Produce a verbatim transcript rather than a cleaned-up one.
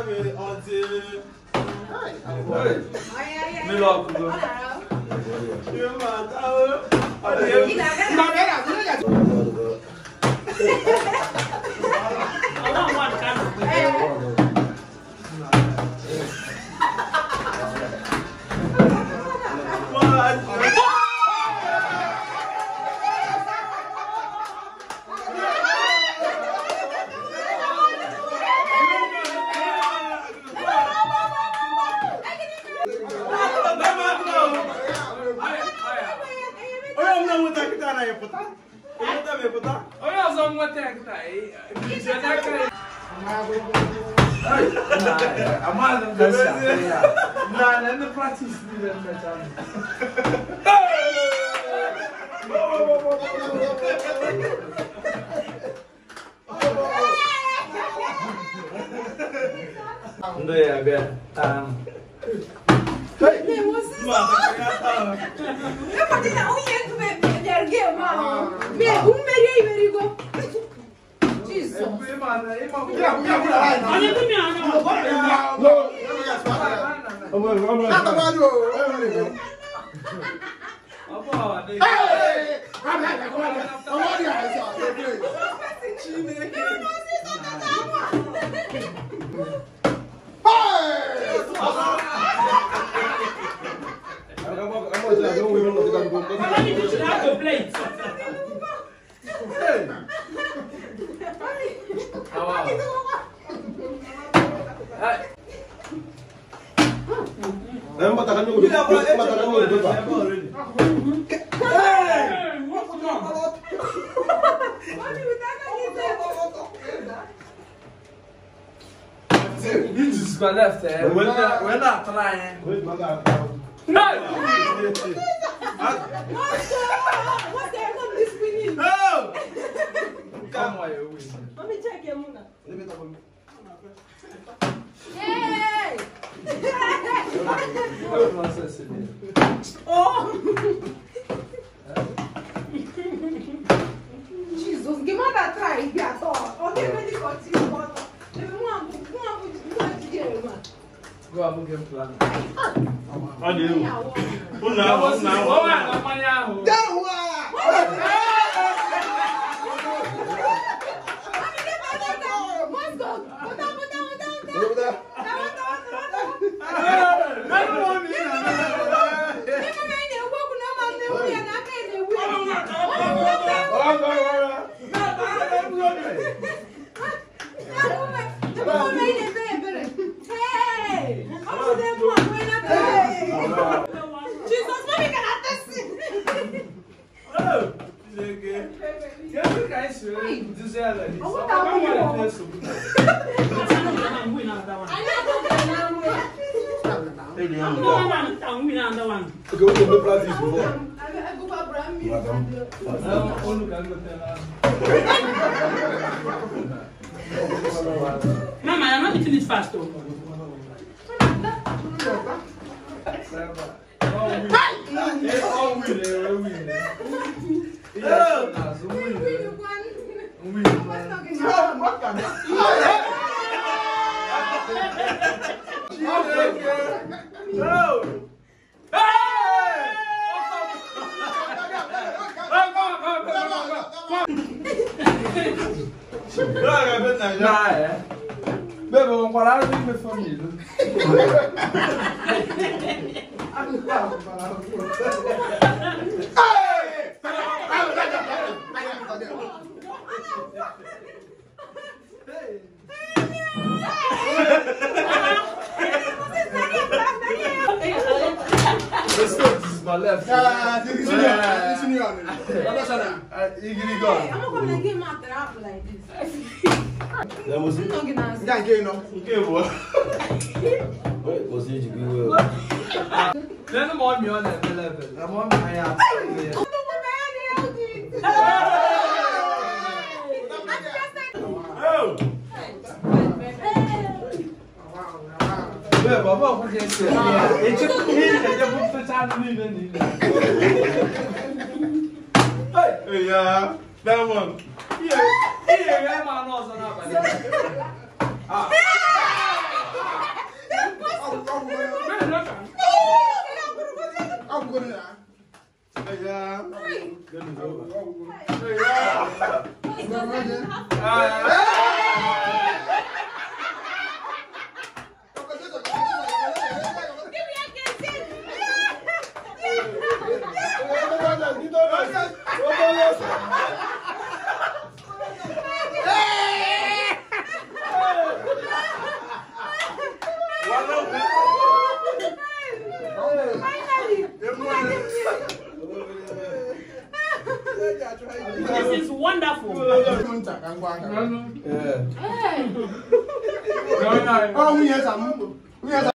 Left there. We're not, we're not flying. No! What's there? Come this winning. No! Come on, you're winning. Let me check your Muna. Let me talk. Yay! Oh! Jesus, give me that try. Yeah, oh, they really continue. Go up and get plan. How do you? Who now? Who now? Mama, I'm not eating it fast though. Bebe, vamos parar de minha família. This is my left. Ah, this is your this is your I'm not sure. You get it going. I'm not gonna get my trap like this. That was it. Não, Guinness. Não, que não. Que boa. Você de que eu. Não é mó melhor, né? Level. É mó melhor. Bebe, vamos fazer isso. É tipo, é tipo fechar no nível ali. Ei, já. Dá mano. E aí, é uma nossa na parede. Ah. This is wonderful. Yeah. Oh, we have some. We have